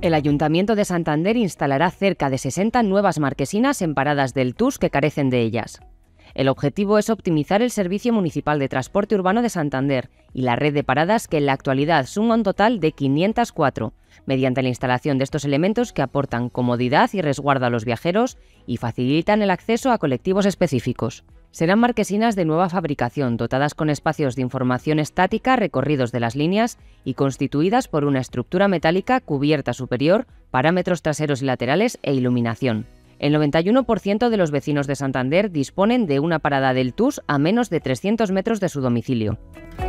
El Ayuntamiento de Santander instalará cerca de 60 nuevas marquesinas en paradas del TUS que carecen de ellas. El objetivo es optimizar el Servicio Municipal de Transporte Urbano de Santander y la red de paradas, que en la actualidad suma un total de 504, mediante la instalación de estos elementos que aportan comodidad y resguardo a los viajeros y facilitan el acceso a colectivos específicos. Serán marquesinas de nueva fabricación, dotadas con espacios de información estática recorridos de las líneas y constituidas por una estructura metálica, cubierta superior, parámetros traseros y laterales e iluminación. El 91% de los vecinos de Santander disponen de una parada del TUS a menos de 300 metros de su domicilio.